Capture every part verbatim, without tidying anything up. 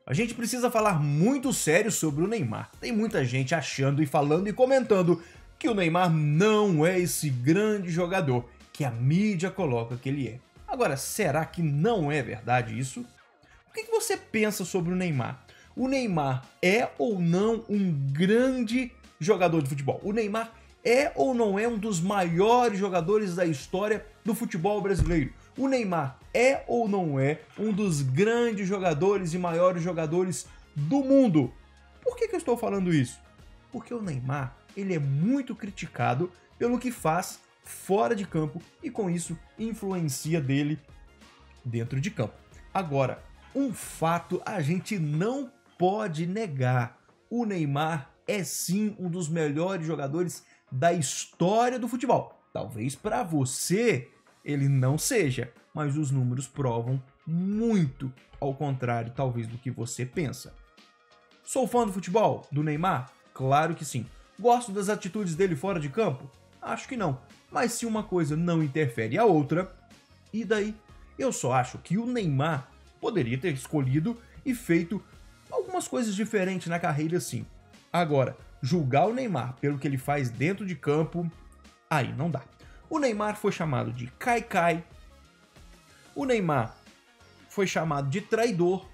A gente precisa falar muito sério sobre o Neymar. Tem muita gente achando e falando e comentando que o Neymar não é esse grande jogador que a mídia coloca que ele é. Agora, será que não é verdade isso? O que você pensa sobre o Neymar? O Neymar é ou não um grande jogador de futebol? O Neymar é ou não é um dos maiores jogadores da história do futebol brasileiro? O Neymar é ou não é um dos grandes jogadores e maiores jogadores do mundo? Por que que eu estou falando isso? Porque o Neymar, ele é muito criticado pelo que faz fora de campo e com isso influencia dele dentro de campo. Agora, um fato a gente não pode negar: o Neymar é sim um dos melhores jogadores da história do futebol. Talvez para você ele não seja, mas os números provam muito ao contrário, talvez, do que você pensa. Sou fã do futebol? Do Neymar? Claro que sim. Gosto das atitudes dele fora de campo? Acho que não. Mas se uma coisa não interfere a outra, e daí? Eu só acho que o Neymar poderia ter escolhido e feito algumas coisas diferentes na carreira, sim. Agora, julgar o Neymar pelo que ele faz dentro de campo, aí não dá. O Neymar foi chamado de Caicai. O Neymar foi chamado de traidor.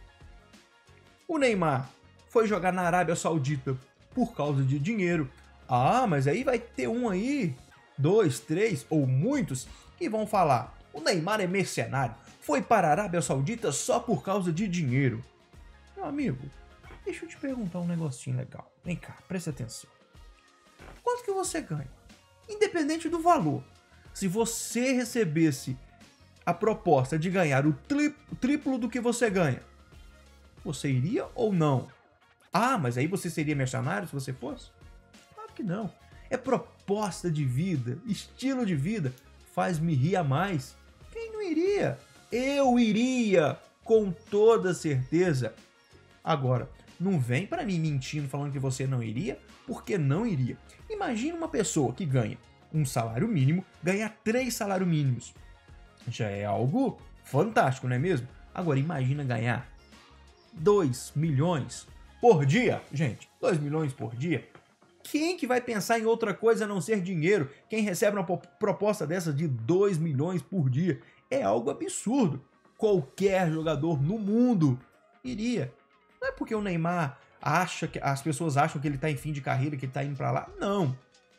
O Neymar foi jogar na Arábia Saudita por causa de dinheiro. Ah, mas aí vai ter um aí, dois, três ou muitos que vão falar: o Neymar é mercenário, foi para a Arábia Saudita só por causa de dinheiro. Meu amigo, deixa eu te perguntar um negocinho legal. Vem cá, presta atenção. Quanto que você ganha? Independente do valor. Se você recebesse a proposta de ganhar o tri- triplo do que você ganha, você iria ou não? Ah, mas aí você seria mercenário se você fosse? Claro que não. É proposta de vida, estilo de vida, faz-me rir a mais. Quem não iria? Eu iria, com toda certeza. Agora, não vem pra mim mentindo falando que você não iria, porque não iria. Imagina uma pessoa que ganha um salário mínimo, ganha três salários mínimos. Já é algo fantástico, não é mesmo? Agora, imagina ganhar dois milhões por dia. Gente, dois milhões por dia? Quem que vai pensar em outra coisa a não ser dinheiro? Quem recebe uma proposta dessa de dois milhões por dia? É algo absurdo. Qualquer jogador no mundo iria. Não é porque o Neymar acha que as pessoas acham que ele está em fim de carreira, que ele está indo para lá. Não.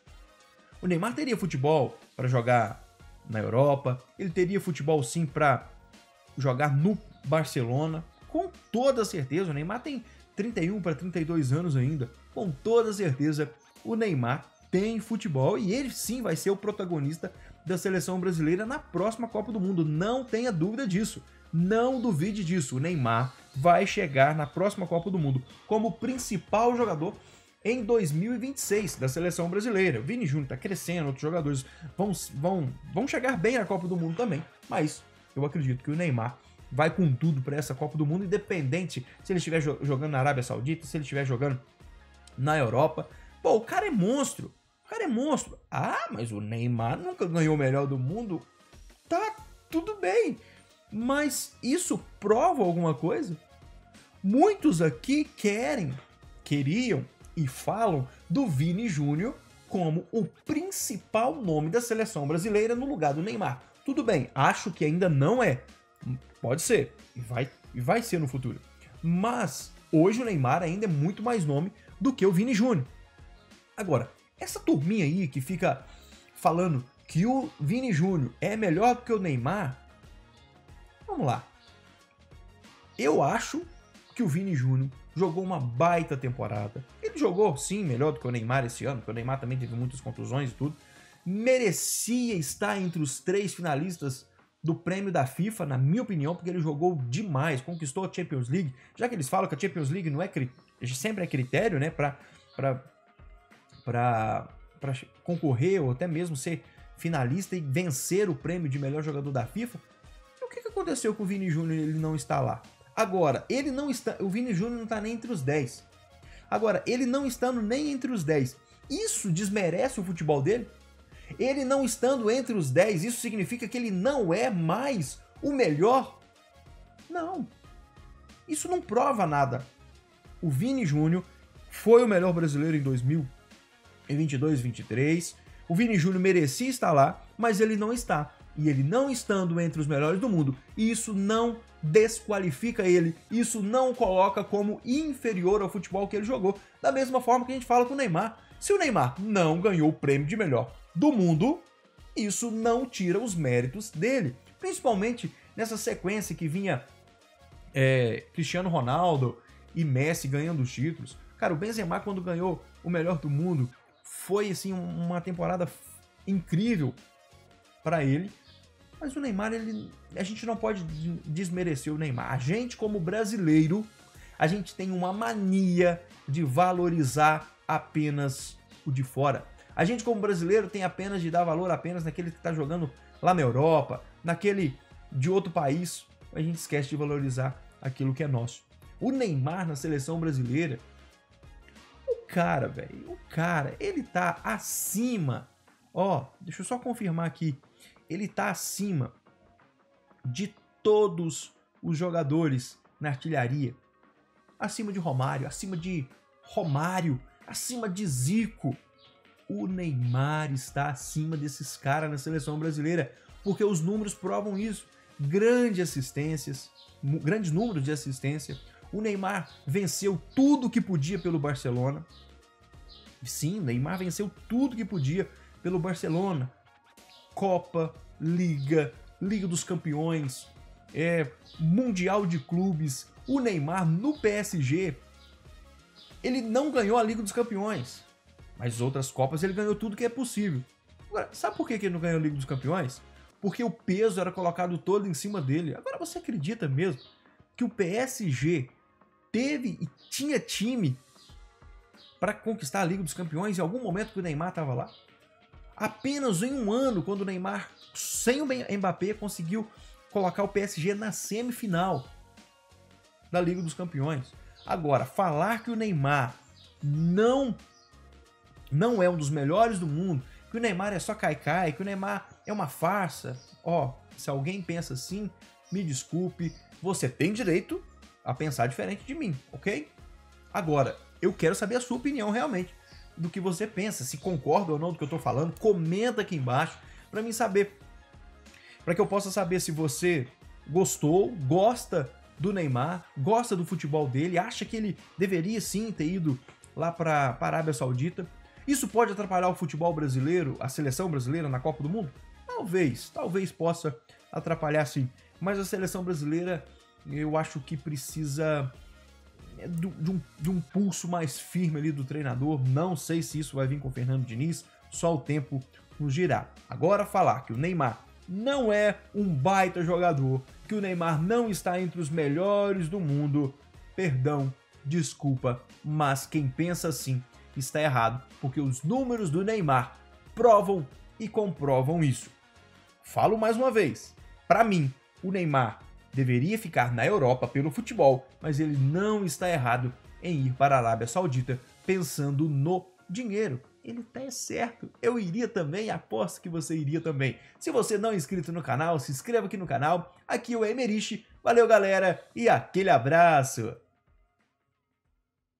O Neymar teria futebol para jogar na Europa, ele teria futebol sim para jogar no Barcelona, com toda certeza. O Neymar tem trinta e um para trinta e dois anos ainda, com toda certeza o Neymar tem futebol e ele sim vai ser o protagonista da seleção brasileira na próxima Copa do Mundo, não tenha dúvida disso. Não duvide disso, o Neymar vai chegar na próxima Copa do Mundo como principal jogador em dois mil e vinte e seis da seleção brasileira. O Vini Júnior está crescendo, outros jogadores vão, vão, vão chegar bem na Copa do Mundo também, mas eu acredito que o Neymar vai com tudo para essa Copa do Mundo, independente se ele estiver jogando na Arábia Saudita, se ele estiver jogando na Europa. Pô, o cara é monstro, o cara é monstro. Ah, mas o Neymar nunca ganhou o melhor do mundo. Tá, tudo bem, mas isso prova alguma coisa? Muitos aqui querem, queriam e falam do Vini Júnior como o principal nome da seleção brasileira no lugar do Neymar. Tudo bem, acho que ainda não é. Pode ser, e vai, e vai ser no futuro. Mas hoje o Neymar ainda é muito mais nome do que o Vini Júnior. Agora, essa turminha aí que fica falando que o Vini Júnior é melhor do que o Neymar, vamos lá. Eu acho que o Vini Júnior jogou uma baita temporada. Ele jogou, sim, melhor do que o Neymar esse ano, porque o Neymar também teve muitas contusões e tudo. Merecia estar entre os três finalistas do prêmio da FIFA, na minha opinião, porque ele jogou demais, conquistou a Champions League. Já que eles falam que a Champions League não é sempre é critério, né, para para concorrer ou até mesmo ser finalista e vencer o prêmio de melhor jogador da FIFA. E o que, que aconteceu com o Vini Júnior? Ele não está lá. Agora, ele não está, o Vini Júnior não está nem entre os dez. Agora, ele não estando nem entre os dez, isso desmerece o futebol dele? Ele não estando entre os dez, isso significa que ele não é mais o melhor? Não. Isso não prova nada. O Vini Júnior foi o melhor brasileiro em dois mil e vinte e dois, vinte e três. O Vini Júnior merecia estar lá, mas ele não está. E ele não estando entre os melhores do mundo, isso não desqualifica ele, isso não o coloca como inferior ao futebol que ele jogou. Da mesma forma que a gente fala com o Neymar. Se o Neymar não ganhou o prêmio de melhor do mundo, isso não tira os méritos dele. Principalmente nessa sequência que vinha é, Cristiano Ronaldo e Messi ganhando os títulos. Cara, o Benzema, quando ganhou o melhor do mundo, foi assim uma temporada incrível para ele. Mas o Neymar, ele, a gente não pode desmerecer o Neymar. A gente, como brasileiro, a gente tem uma mania de valorizar apenas o de fora. A gente, como brasileiro, tem apenas de dar valor apenas naquele que está jogando lá na Europa, naquele de outro país. A gente esquece de valorizar aquilo que é nosso. O Neymar na seleção brasileira, o cara, velho, o cara, ele tá acima. Ó, deixa eu só confirmar aqui. Ele tá acima de todos os jogadores na artilharia. Acima de Romário, acima de Romário, acima de Zico. O Neymar está acima desses caras na seleção brasileira, porque os números provam isso. Grandes assistências, grandes números de assistência. O Neymar venceu tudo que podia pelo Barcelona. Sim, o Neymar venceu tudo que podia pelo Barcelona. Copa, Liga, Liga dos Campeões, é, Mundial de Clubes. O Neymar no P S G, ele não ganhou a Liga dos Campeões, mas outras Copas ele ganhou tudo que é possível. Agora, sabe por que ele não ganhou a Liga dos Campeões? Porque o peso era colocado todo em cima dele. Agora, você acredita mesmo que o P S G teve e tinha time para conquistar a Liga dos Campeões em algum momento que o Neymar estava lá? Apenas em um ano, quando o Neymar, sem o Mbappé, conseguiu colocar o P S G na semifinal da Liga dos Campeões. Agora, falar que o Neymar não, não é um dos melhores do mundo, que o Neymar é só cai-cai, que o Neymar é uma farsa, ó, se alguém pensa assim, me desculpe, você tem direito a pensar diferente de mim, ok? Agora, eu quero saber a sua opinião realmente, do que você pensa, se concorda ou não do que eu tô falando, comenta aqui embaixo para mim saber, para que eu possa saber se você gostou, gosta do Neymar, gosta do futebol dele, acha que ele deveria sim ter ido lá para a Arábia Saudita. Isso pode atrapalhar o futebol brasileiro, a seleção brasileira na Copa do Mundo? Talvez, talvez possa atrapalhar sim, mas a seleção brasileira eu acho que precisa de um, de um pulso mais firme ali do treinador. Não sei se isso vai vir com o Fernando Diniz, só o tempo nos dirá. Agora, falar que o Neymar não é um baita jogador, que o Neymar não está entre os melhores do mundo, perdão, desculpa, mas quem pensa assim está errado, porque os números do Neymar provam e comprovam isso. Falo mais uma vez, para mim, o Neymar deveria ficar na Europa pelo futebol, mas ele não está errado em ir para a Arábia Saudita pensando no dinheiro. Ele tá certo, eu iria também, aposto que você iria também. Se você não é inscrito no canal, se inscreva aqui no canal. Aqui é o Emerich, valeu galera e aquele abraço!